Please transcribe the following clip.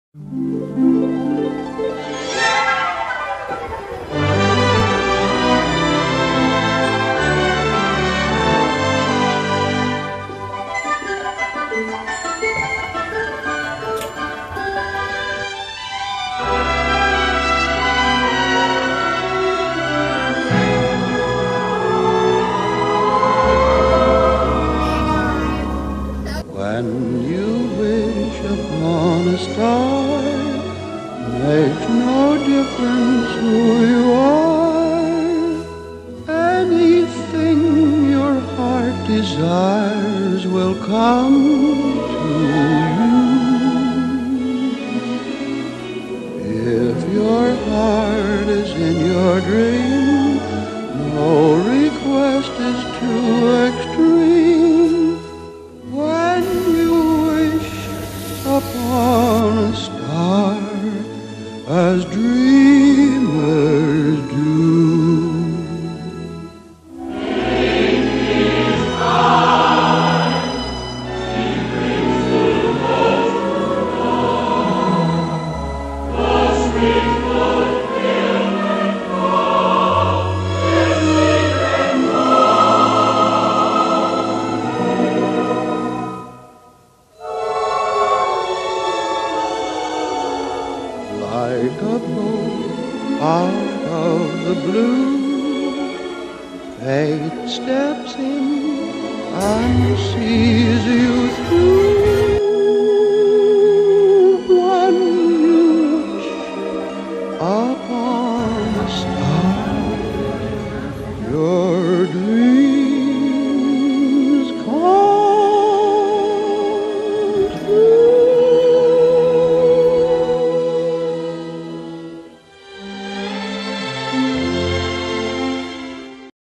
When you wish upon a star, makes no difference who you are. Anything your heart desires will come to you. If your heart is in your dream, no request is too extreme. When you wish upon a star, as dreamers do. Like a boat out of the blue, fate steps in and sees you through.